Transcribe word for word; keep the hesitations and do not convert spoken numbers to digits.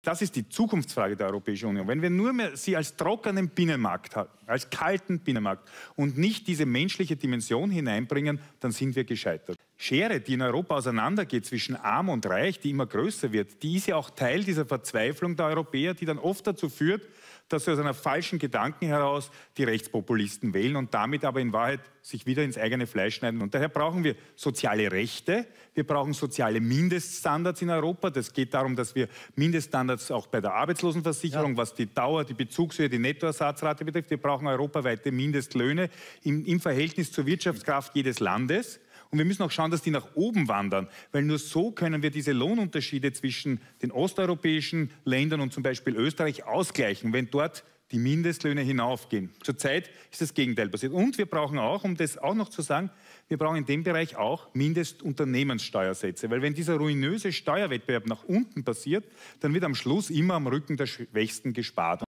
das ist die Zukunftsfrage der Europäischen Union. Wenn wir nur mehr sie als trockenen Binnenmarkt haben, als kalten Binnenmarkt und nicht diese menschliche Dimension hineinbringen, dann sind wir gescheitert. Schere, die in Europa auseinandergeht zwischen Arm und Reich, die immer größer wird, die ist ja auch Teil dieser Verzweiflung der Europäer, die dann oft dazu führt, dass sie aus einer falschen Gedanken heraus die Rechtspopulisten wählen und damit aber in Wahrheit sich wieder ins eigene Fleisch schneiden. Und daher brauchen wir soziale Rechte, wir brauchen soziale Mindeststandards in Europa. Das geht darum, dass wir Mindeststandards auch bei der Arbeitslosenversicherung, ja. was die Dauer, die Bezugshöhe, die Nettoersatzrate betrifft. Wir brauchen europaweite Mindestlöhne im, im Verhältnis zur Wirtschaftskraft jedes Landes. Und wir müssen auch schauen, dass die nach oben wandern, weil nur so können wir diese Lohnunterschiede zwischen den osteuropäischen Ländern und zum Beispiel Österreich ausgleichen, wenn dort die Mindestlöhne hinaufgehen. Zurzeit ist das Gegenteil passiert. Und wir brauchen auch, um das auch noch zu sagen, wir brauchen in dem Bereich auch Mindestunternehmenssteuersätze, weil wenn dieser ruinöse Steuerwettbewerb nach unten passiert, dann wird am Schluss immer am Rücken der Schwächsten gespart.